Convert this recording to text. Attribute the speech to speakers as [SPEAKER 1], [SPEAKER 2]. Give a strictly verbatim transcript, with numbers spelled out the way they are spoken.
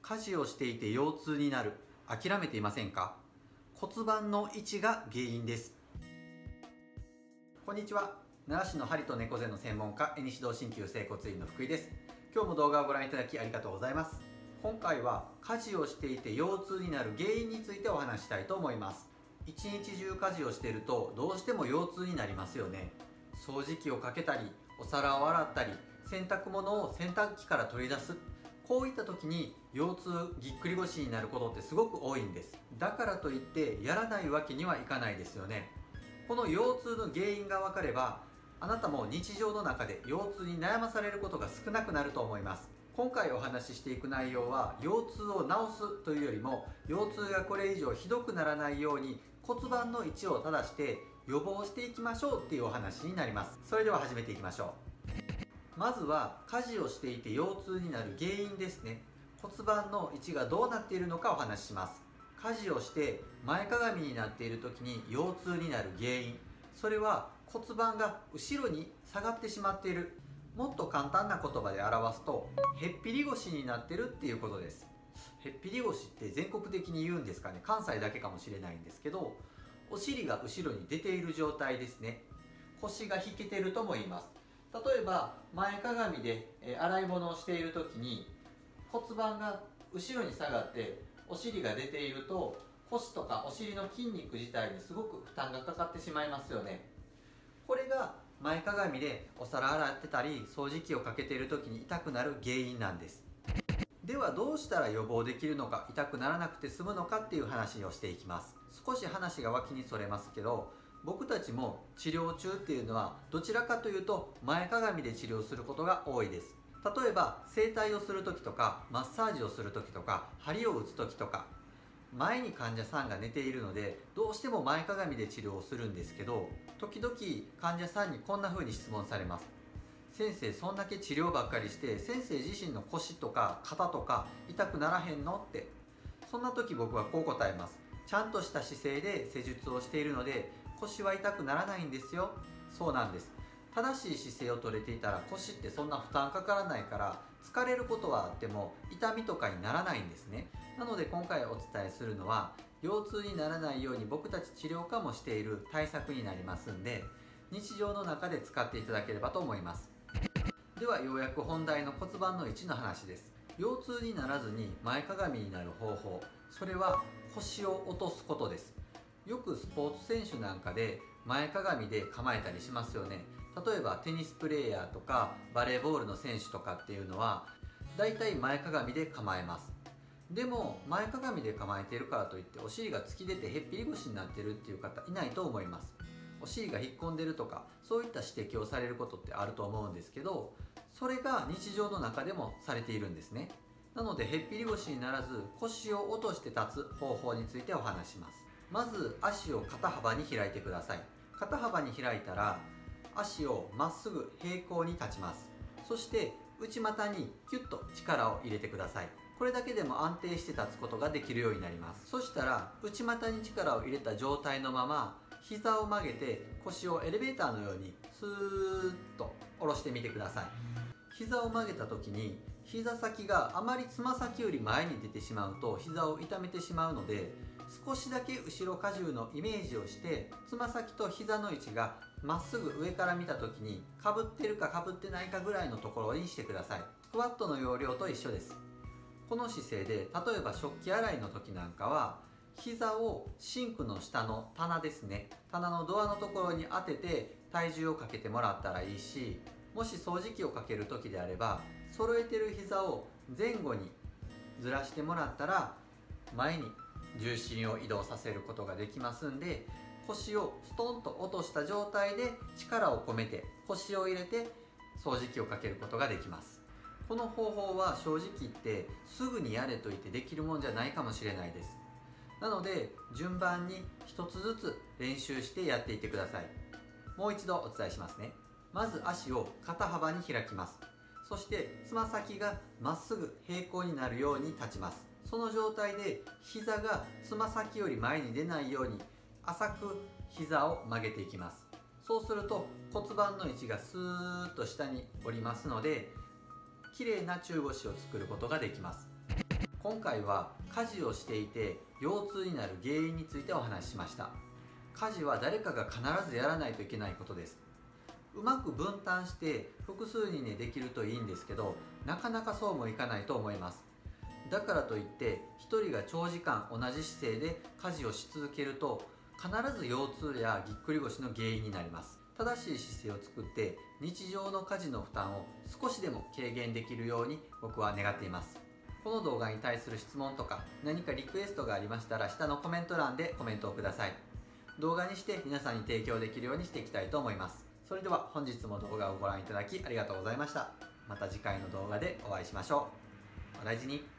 [SPEAKER 1] 家事をしていて腰痛になる、諦めていませんか？骨盤の位置が原因です。こんにちは。奈良市の針と猫背の専門家、江西堂鍼灸整骨院の福井です。今日も動画をご覧いただきありがとうございます。今回は家事をしていて腰痛になる原因についてお話したいと思います。一日中家事をしているとどうしても腰痛になりますよね。掃除機をかけたり、お皿を洗ったり、洗濯物を洗濯機から取り出す、こういった時に腰痛ぎっくり腰になることってすごく多いんです。だからといってやらないわけにはいかないですよね。この腰痛の原因が分かれば、あなたも日常の中で腰痛に悩まされることが少なくなると思います。今回お話ししていく内容は、腰痛を治すというよりも、腰痛がこれ以上ひどくならないように骨盤の位置を正して予防していきましょうっていうお話になります。それでは始めていきましょう。まずは家事をしていて腰痛になる原因ですね。骨盤の位置がどうなっているのかお話しします。家事をして前かがみになっている時に腰痛になる原因、それは骨盤が後ろに下がってしまっている。もっと簡単な言葉で表すと、へっぴり腰になってるっていうことです。へっぴり腰って全国的に言うんですかね。関西だけかもしれないんですけど、お尻が後ろに出ている状態ですね。腰が引けてるとも言います。例えば前かがみで洗い物をしている時に骨盤が後ろに下がってお尻が出ていると、腰とかお尻の筋肉自体にすごく負担がかかってしまいますよね。これが前かがみでお皿洗ってたり掃除機をかけている時に痛くなる原因なんです。ではどうしたら予防できるのか、痛くならなくて済むのかっていう話をしていきます。少し話が脇にそれますけど、僕たちも治療中っていうのはどちらかというと前かがみで治療することが多いです。例えば整体をする時とかマッサージをする時とか針を打つ時とか、前に患者さんが寝ているのでどうしても前かがみで治療をするんですけど、時々患者さんにこんな風に質問されます。先生、そんだけ治療ばっかりして先生自身の腰とか肩とか痛くならへんのって。そんな時僕はこう答えます。ちゃんとした姿勢で施術をしているので腰は痛くならないんですよ。そうなんです。正しい姿勢をとれていたら腰ってそんな負担かからないから、疲れることはあっても痛みとかにならないんですね。なので今回お伝えするのは、腰痛にならないように僕たち治療家もしている対策になりますんで、日常の中で使っていただければと思います。ではようやく本題の骨盤の位置の話です。腰痛にならずに前かがみになる方法、それは腰を落とすことです。よくスポーツ選手なんかで前かがみで構えたりしますよね。例えばテニスプレーヤーとかバレーボールの選手とかっていうのはだいたい前かがみで構えます。でも前かがみで構えているからといってお尻が突き出てへっぴり腰になってるっていう方いないと思います。お尻が引っ込んでるとかそういった指摘をされることってあると思うんですけど、それが日常の中でもされているんですね。なのでへっぴり腰にならず腰を落として立つ方法についてお話します。まず足を肩幅に開いてください。肩幅に開いたら足をまっすぐ平行に立ちます。そして内股にキュッと力を入れてください。これだけでも安定して立つことができるようになります。そしたら内股に力を入れた状態のまま膝を曲げて腰をエレベーターのようにスーッと下ろしてみてください。膝を曲げた時に膝先があまりつま先より前に出てしまうと膝を痛めてしまうので、少しだけ後ろ荷重のイメージをしてつま先と膝の位置がまっすぐ上から見た時にかぶってるかかぶってないかぐらいのところにしてください。スクワットの要領と一緒です。この姿勢で例えば食器洗いの時なんかは膝をシンクの下の棚ですね、棚のドアのところに当てて体重をかけてもらったらいいし、もし掃除機をかける時であれば揃えてる膝を前後にずらしてもらったら前に重心を移動させることができますんで、腰をストンと落とした状態で力を込めて腰を入れて掃除機をかけることができます。この方法は正直言ってすぐにやれと言ってできるもんじゃないかもしれないです。なので順番に一つずつ練習してやっていってください。もう一度お伝えしますね。まず足を肩幅に開きます。そしてつま先がまっすぐ平行になるように立ちます。その状態で膝がつま先より前に出ないように浅く膝を曲げていきます。そうすると骨盤の位置がスーッと下に降りますので、綺麗な中腰を作ることができます。 今回は家事をしていて腰痛になる原因についてお話ししました。家事は誰かが必ずやらないといけないことです。うまく分担して複数人でできるといいんですけど、なかなかそうもいかないと思います。だからといってひとりが長時間同じ姿勢で家事をし続けると必ず腰痛やぎっくり腰の原因になります。正しい姿勢を作って日常の家事の負担を少しでも軽減できるように僕は願っています。この動画に対する質問とか何かリクエストがありましたら下のコメント欄でコメントをください。動画にして皆さんに提供できるようにしていきたいと思います。それでは本日も動画をご覧いただきありがとうございました。また次回の動画でお会いしましょう。お大事に。